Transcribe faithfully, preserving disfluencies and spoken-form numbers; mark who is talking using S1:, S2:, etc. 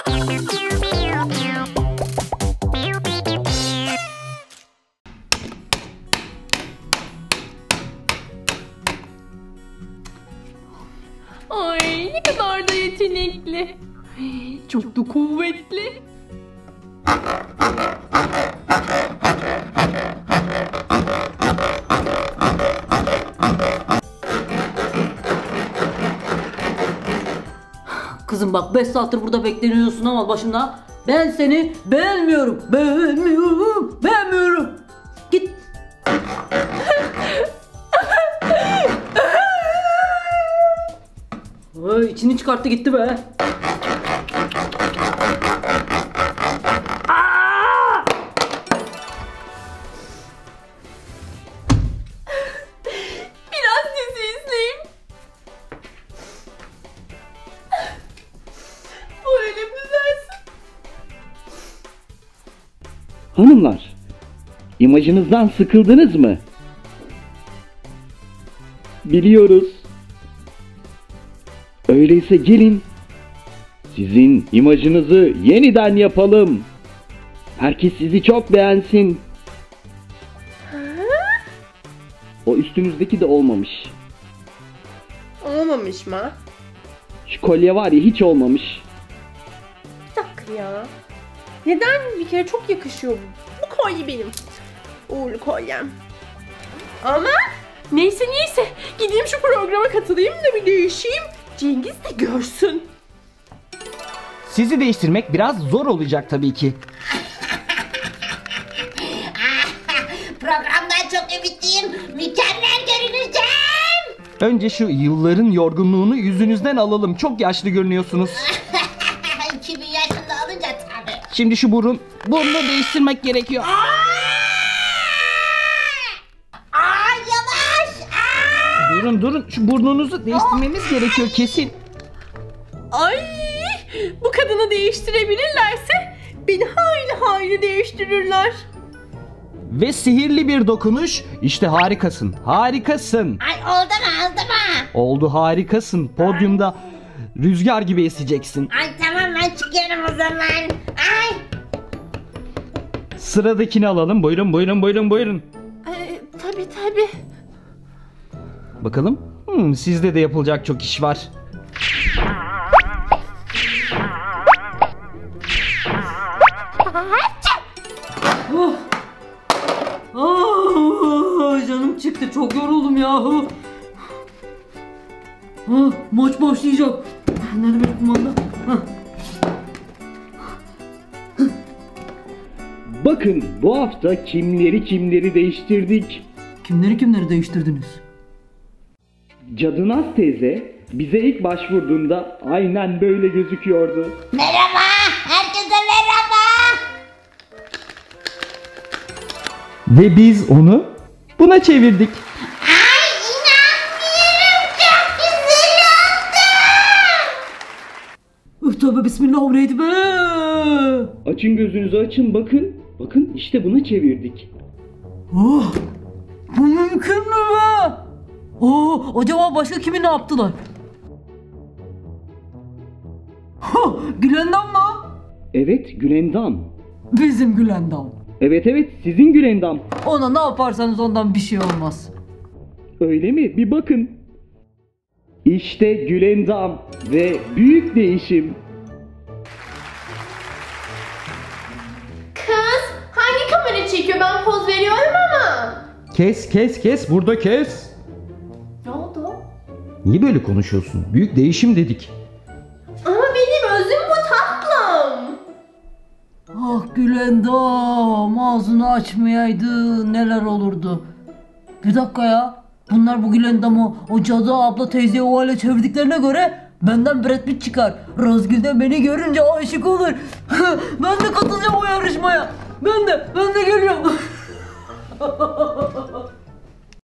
S1: Ay ne kadar da yetenekli. Çok da kuvvetli. Kızım bak beş saattir burada bekleniyorsun ama başımda. Ben seni beğenmiyorum. Beğenmiyorum. Beğenmiyorum. Git. Ay, içini çıkarttı gitti be. Aa! Biraz dizi izleyeyim. Moralim düzelsin.
S2: Hanımlar, imajınızdan sıkıldınız mı? Biliyoruz. Öyleyse gelin, sizin imajınızı yeniden yapalım. Herkes sizi çok beğensin. O üstünüzdeki de olmamış.
S1: Olmamış mı?
S2: Şu kolye var ya, hiç olmamış.
S1: Bir dakika ya. Neden? Bir kere çok yakışıyor bu. Bu kolye benim. Uğurlu kolyem. Ama neyse neyse. Gideyim şu programa katılayım da bir değişeyim. Cengiz de görsün.
S3: Sizi değiştirmek biraz zor olacak tabii ki.
S4: Programdan çok ümitliyim. Mükemmel görüneceğim.
S3: Önce şu yılların yorgunluğunu yüzünüzden alalım. Çok yaşlı görünüyorsunuz.
S4: iki bin yaşında olunca tabii.
S3: Şimdi şu burun, burnunu değiştirmek gerekiyor.
S4: Aa yavaş. Aa.
S3: Durun durun, şu burnunuzu değiştirmemiz gerekiyor kesin.
S1: Ay, bu kadını değiştirebilirlerse beni hayli hayli değiştirirler.
S3: Ve sihirli bir dokunuş. İşte harikasın, harikasın.
S4: Ay oldu mu oldu mu?
S3: Oldu, harikasın. Podyumda rüzgar gibi eseceksin.
S4: Ay tamam ben çıkıyorum o zaman. Ay.
S3: Sıradakini alalım. Buyurun buyurun buyurun buyurun.
S1: Ee, tabii tabii.
S3: Bakalım. Hmm, sizde de yapılacak çok iş var.
S1: Oh. Oh, canım çıktı, çok yoruldum yahu. Ah, maç başlayacak. Nerede benim kumanda? Hah.
S2: Bakın, bu hafta kimleri kimleri değiştirdik.
S1: Kimleri kimleri değiştirdiniz?
S2: Cadınaz teyze bize ilk başvurduğunda aynen böyle gözüküyordu.
S4: Merhaba. Herkese merhaba.
S3: Ve biz onu buna çevirdik.
S4: Ay inanmıyorum. Çok güzel oldu.
S1: Tövbe bismillah, o neydi be?
S2: Açın gözünüzü, açın, bakın. Bakın işte buna çevirdik.
S1: Oh, bu mümkün mü be? Oh, acaba başka kimi ne yaptılar? Huh, Gülendam mı?
S2: Evet, Gülendam.
S1: Bizim Gülendam.
S2: Evet evet, sizin Gülendam.
S1: Ona ne yaparsanız ondan bir şey olmaz.
S2: Öyle mi? Bir bakın. İşte Gülendam ve büyük değişim.
S1: Kız, hangi kamera çekiyor? Ben poz veriyorum ama.
S3: Kes kes kes, burada kes.
S1: Ne oldu?
S3: Niye böyle konuşuyorsun? Büyük değişim dedik.
S1: Ama benim özüm bu tatlım. Ah Gülendam, ağzını açmayaydı neler olurdu. Bir dakika ya. Bunlar bu Gülendam'ı o cadı abla teyzeyi o hale çevirdiklerine göre benden Brad Pitt çıkar. Razgül de beni görünce aşık olur. Ben de katılacağım o yarışmaya. Ben de, ben de geliyorum.